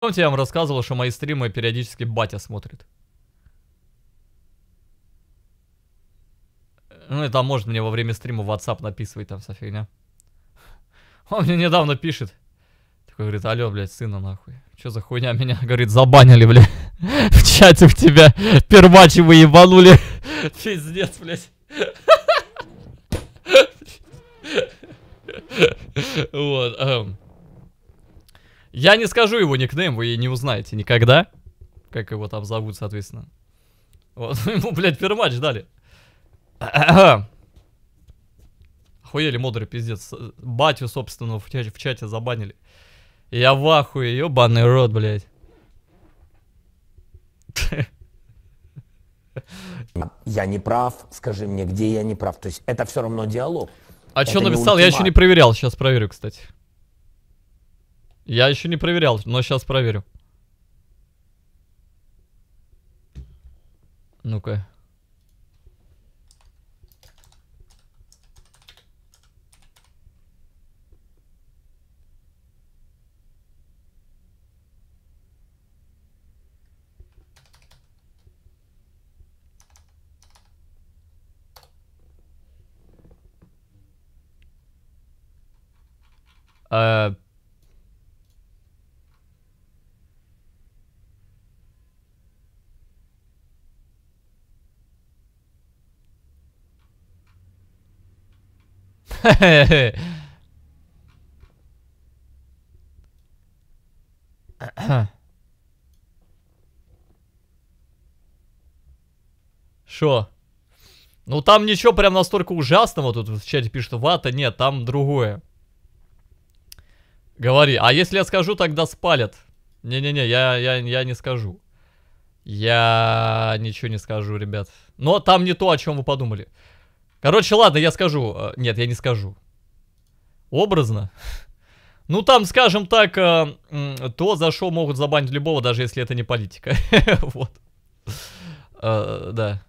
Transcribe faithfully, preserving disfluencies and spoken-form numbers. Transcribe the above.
Помните, я вам рассказывал, что мои стримы периодически батя смотрит. Ну и там может мне во время стрима в WhatsApp написывать там вся фигня. Он мне недавно пишет. Такой говорит, алло, блядь, сына нахуй. Что за хуйня меня, говорит, забанили, блядь. В чате в тебя первачи вы ебанули. Пиздец, блядь. Вот. Я не скажу его никнейм, вы не узнаете никогда. Как его там зовут, соответственно. Вот, ему, блядь, первач дали. Охуели модеры, пиздец. Батю, собственно, в чате, в чате забанили. Я в ахуе, ебаный рот, блядь. Я не прав, скажи мне, где я не прав. То есть это все равно диалог. А что написал? Я еще не проверял, сейчас проверю, кстати. Я еще не проверял, но сейчас проверю. Ну-ка. Uh... Шо? Ну там ничего прям настолько ужасного, тут в чате пишут, вата, нет, там другое. Говори, а если я скажу, тогда спалят. Не-не-не, я, я, я не скажу. Я ничего не скажу, ребят. Но там не то, о чем вы подумали. Короче, ладно, я скажу. Нет, я не скажу. Образно. Ну, там, скажем так, то, за что могут забанить любого, даже если это не политика. Вот. Да.